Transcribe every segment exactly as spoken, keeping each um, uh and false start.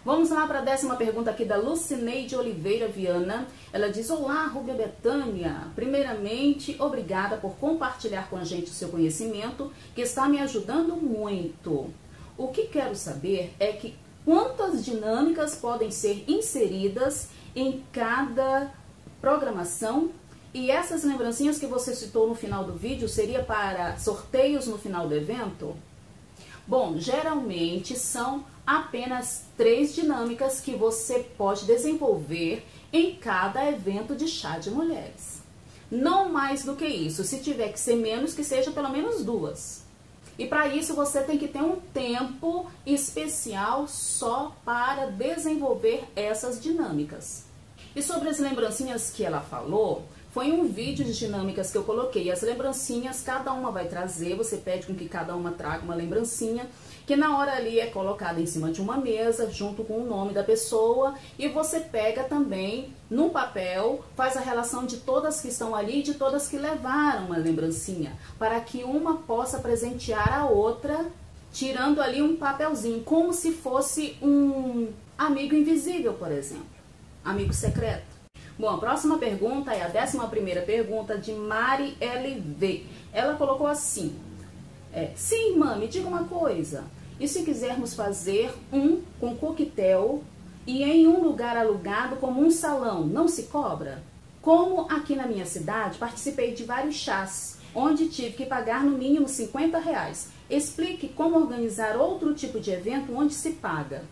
Vamos lá para a décima pergunta aqui da Lucineide Oliveira Viana. Ela diz: olá, Rúbia Betânia. Primeiramente, obrigada por compartilhar com a gente o seu conhecimento, que está me ajudando muito. O que quero saber é que quantas dinâmicas podem ser inseridas em cada programação, e essas lembrancinhas que você citou no final do vídeo seria para sorteios no final do evento? Bom, geralmente são apenas três dinâmicas que você pode desenvolver em cada evento de chá de mulheres. Não mais do que isso. Se tiver que ser menos, que seja pelo menos duas. E para isso você tem que ter um tempo especial só para desenvolver essas dinâmicas. E sobre as lembrancinhas que ela falou, foi um vídeo de dinâmicas que eu coloquei. As lembrancinhas, cada uma vai trazer, você pede com que cada uma traga uma lembrancinha, que na hora ali é colocada em cima de uma mesa, junto com o nome da pessoa, e você pega também num papel, faz a relação de todas que estão ali e de todas que levaram uma lembrancinha, para que uma possa presentear a outra, tirando ali um papelzinho, como se fosse um amigo invisível, por exemplo, amigo secreto. Bom, a próxima pergunta é a décima primeira pergunta de Mari L V. Ela colocou assim: é, sim, irmã, me diga uma coisa. E se quisermos fazer um com coquetel e em um lugar alugado como um salão, não se cobra? Como aqui na minha cidade, participei de vários chás, onde tive que pagar no mínimo cinquenta reais. Explique como organizar outro tipo de evento onde se paga.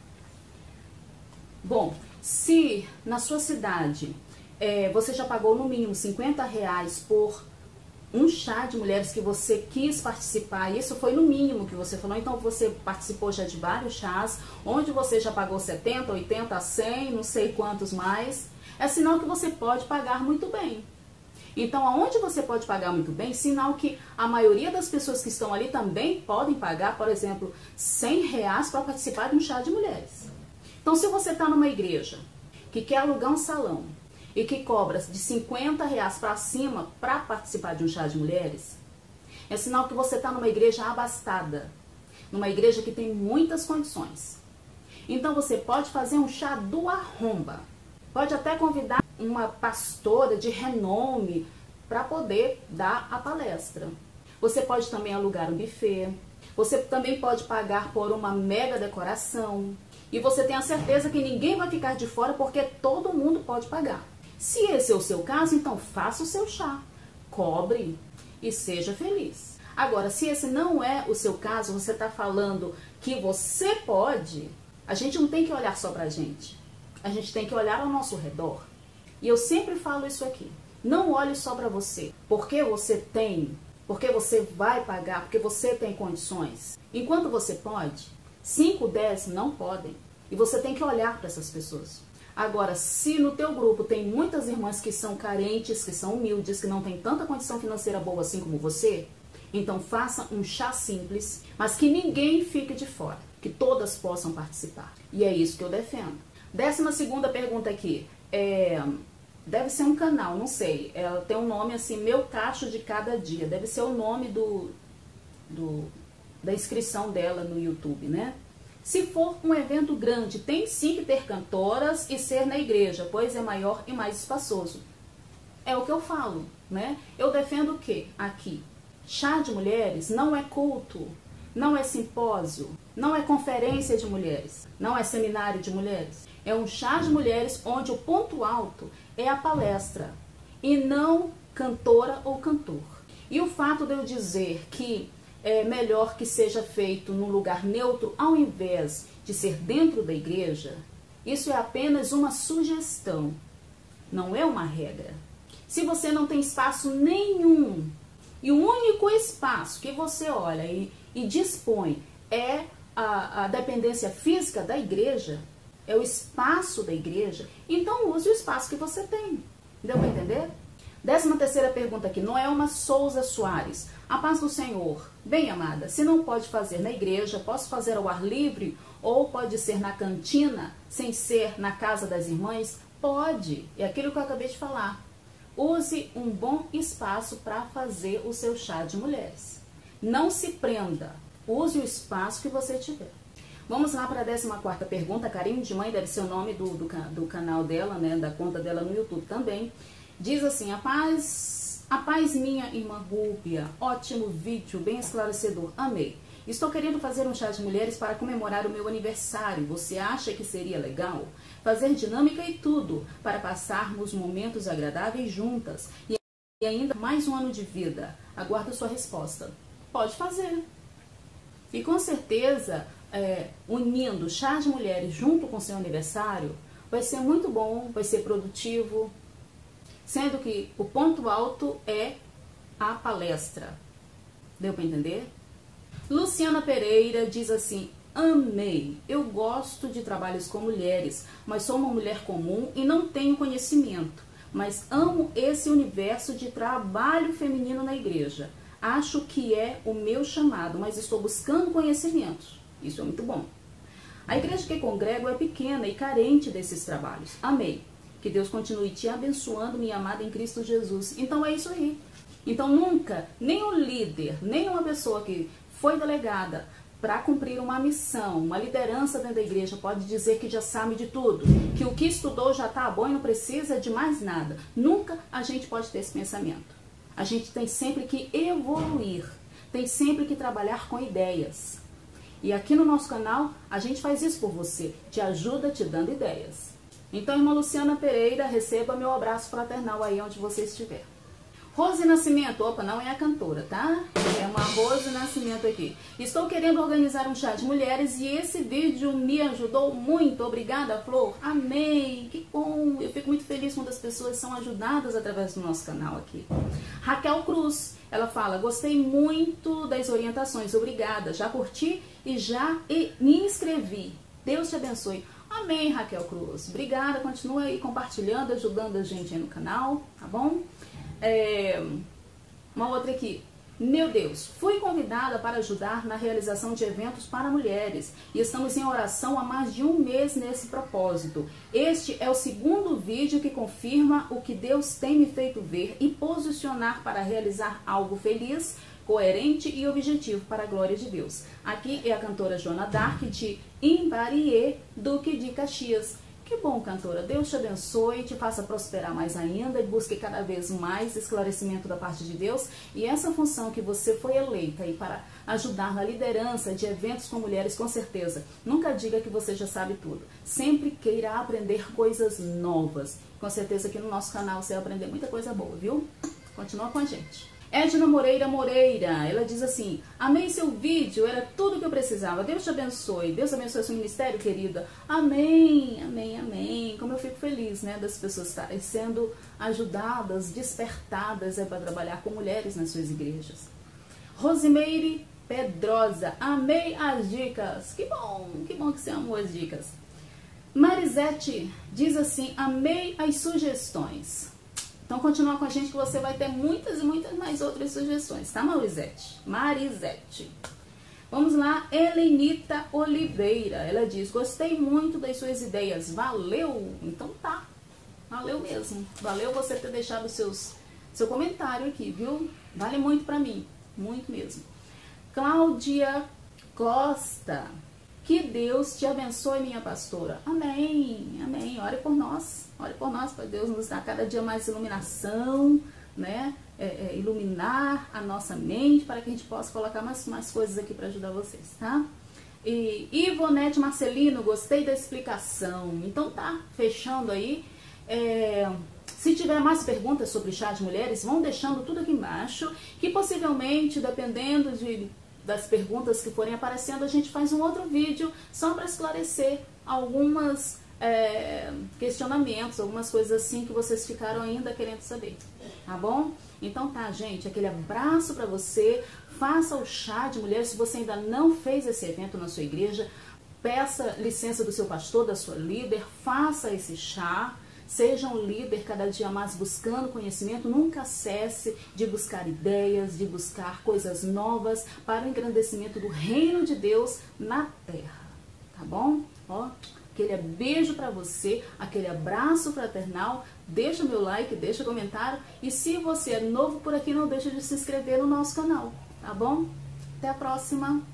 Bom, se na sua cidade é, você já pagou no mínimo cinquenta reais por um chá de mulheres que você quis participar, e isso foi no mínimo que você falou, então você participou já de vários chás, onde você já pagou setenta, oitenta, cem, não sei quantos mais, é sinal que você pode pagar muito bem. Então, aonde você pode pagar muito bem, sinal que a maioria das pessoas que estão ali também podem pagar, por exemplo, cem reais para participar de um chá de mulheres. Então, se você está numa igreja que quer alugar um salão, e que cobra de cinquenta reais para cima para participar de um chá de mulheres, é sinal que você está numa igreja abastada, numa igreja que tem muitas condições. Então você pode fazer um chá do arromba, pode até convidar uma pastora de renome para poder dar a palestra. Você pode também alugar um buffet, você também pode pagar por uma mega decoração, e você tem a certeza que ninguém vai ficar de fora porque todo mundo pode pagar. Se esse é o seu caso, então faça o seu chá, cobre e seja feliz. Agora, se esse não é o seu caso, você está falando que você pode, a gente não tem que olhar só pra gente, a gente tem que olhar ao nosso redor. E eu sempre falo isso aqui, não olhe só pra você, porque você tem, porque você vai pagar, porque você tem condições. Enquanto você pode, cinco, dez não podem, e você tem que olhar para essas pessoas. Agora, se no teu grupo tem muitas irmãs que são carentes, que são humildes, que não têm tanta condição financeira boa assim como você, então faça um chá simples, mas que ninguém fique de fora, que todas possam participar. E é isso que eu defendo. Décima segunda pergunta aqui, é, deve ser um canal, não sei, ela tem um nome assim, Meu Cacho de Cada Dia, deve ser o nome do, do, da inscrição dela no YouTube, né? Se for um evento grande, tem sim que ter cantoras e ser na igreja, pois é maior e mais espaçoso. É o que eu falo, né? Eu defendo o quê? Aqui, chá de mulheres não é culto, não é simpósio, não é conferência de mulheres, não é seminário de mulheres. É um chá de mulheres onde o ponto alto é a palestra e não cantora ou cantor. E o fato de eu dizer que é melhor que seja feito num lugar neutro ao invés de ser dentro da igreja, isso é apenas uma sugestão, não é uma regra. Se você não tem espaço nenhum e o único espaço que você olha e, e dispõe é a, a dependência física da igreja, é o espaço da igreja, então use o espaço que você tem. Deu para entender? Décima terceira pergunta aqui, Noelma Souza Soares. A paz do Senhor. Bem, amada, se não pode fazer na igreja, posso fazer ao ar livre? Ou pode ser na cantina, sem ser na casa das irmãs? Pode. É aquilo que eu acabei de falar. Use um bom espaço para fazer o seu chá de mulheres. Não se prenda. Use o espaço que você tiver. Vamos lá para a décima quarta pergunta. Carinho de Mãe deve ser o nome do, do, do canal dela, né? Da conta dela no YouTube também. Diz assim: a paz, a paz minha irmã Rúbia, ótimo vídeo, bem esclarecedor, amei. Estou querendo fazer um chá de mulheres para comemorar o meu aniversário. Você acha que seria legal? Fazer dinâmica e tudo, para passarmos momentos agradáveis juntas. E ainda mais um ano de vida. Aguardo sua resposta. Pode fazer. E com certeza, é, unindo chá de mulheres junto com seu aniversário, vai ser muito bom, vai ser produtivo. Sendo que o ponto alto é a palestra. Deu para entender? Luciana Pereira diz assim: amei, eu gosto de trabalhos com mulheres, mas sou uma mulher comum e não tenho conhecimento. Mas amo esse universo de trabalho feminino na igreja. Acho que é o meu chamado, mas estou buscando conhecimento. Isso é muito bom. A igreja que congrego é pequena e carente desses trabalhos. Amei. Que Deus continue te abençoando, minha amada em Cristo Jesus. Então é isso aí. Então nunca, nem um líder, nem uma pessoa que foi delegada para cumprir uma missão, uma liderança dentro da igreja, pode dizer que já sabe de tudo, que o que estudou já está bom e não precisa de mais nada. Nunca a gente pode ter esse pensamento. A gente tem sempre que evoluir, tem sempre que trabalhar com ideias. E aqui no nosso canal, a gente faz isso por você, te ajuda te dando ideias. Então, irmã Luciana Pereira, receba meu abraço fraternal aí onde você estiver. Rose Nascimento, opa, não é a cantora, tá? É uma Rose Nascimento aqui. Estou querendo organizar um chá de mulheres e esse vídeo me ajudou muito. Obrigada, Flor. Amei, que bom. Eu fico muito feliz quando as pessoas são ajudadas através do nosso canal aqui. Raquel Cruz, ela fala: gostei muito das orientações, obrigada. Já curti e já me inscrevi. Deus te abençoe. Amém, Raquel Cruz. Obrigada, continua aí compartilhando, ajudando a gente aí no canal, tá bom? É, uma outra aqui. Meu Deus, fui convidada para ajudar na realização de eventos para mulheres e estamos em oração há mais de um mês nesse propósito. Este é o segundo vídeo que confirma o que Deus tem me feito ver e posicionar para realizar algo feliz, coerente e objetivo para a glória de Deus. Aqui é a cantora Joana Dark de Imbariê, Duque de Caxias. Que bom, cantora. Deus te abençoe, te faça prosperar mais ainda e busque cada vez mais esclarecimento da parte de Deus. E essa função que você foi eleita aí para ajudar na liderança de eventos com mulheres, com certeza. Nunca diga que você já sabe tudo. Sempre queira aprender coisas novas. Com certeza aqui no nosso canal você vai aprender muita coisa boa, viu? Continua com a gente. Edna Moreira Moreira, ela diz assim: amei seu vídeo, era tudo que eu precisava. Deus te abençoe, Deus abençoe seu ministério, querida. Amém, amém, amém. Como eu fico feliz, né, das pessoas estarem sendo ajudadas, despertadas é, para trabalhar com mulheres nas suas igrejas. Rosimeire Pedrosa, amei as dicas. Que bom, que bom que você amou as dicas. Marisete diz assim: amei as sugestões. Então continua com a gente que você vai ter muitas e muitas mais outras sugestões, tá, Marisete? Marisete. Vamos lá, Helenita Oliveira. Ela diz: gostei muito das suas ideias, valeu. Então tá, valeu mesmo. Valeu você ter deixado seus, seu comentário aqui, viu? Vale muito pra mim, muito mesmo. Cláudia Costa. Que Deus te abençoe, minha pastora. Amém, amém. Ore por nós, ore por nós, para Deus nos dar cada dia mais iluminação, né? É, é, iluminar a nossa mente, para que a gente possa colocar mais, mais coisas aqui para ajudar vocês, tá? E Ivonete Marcelino, gostei da explicação. Então tá, fechando aí. É, se tiver mais perguntas sobre chá de mulheres, vão deixando tudo aqui embaixo, que possivelmente, dependendo de... das perguntas que forem aparecendo, a gente faz um outro vídeo só para esclarecer algumas é, questionamentos, algumas coisas assim que vocês ficaram ainda querendo saber, tá bom? Então tá, gente, aquele abraço para você, faça o chá de mulheres. Se você ainda não fez esse evento na sua igreja, peça licença do seu pastor, da sua líder, faça esse chá. Seja um líder cada dia mais buscando conhecimento, nunca cesse de buscar ideias, de buscar coisas novas para o engrandecimento do reino de Deus na terra, tá bom? Ó, aquele beijo para você, aquele abraço fraternal, deixa meu like, deixa comentário e se você é novo por aqui, não deixa de se inscrever no nosso canal, tá bom? Até a próxima!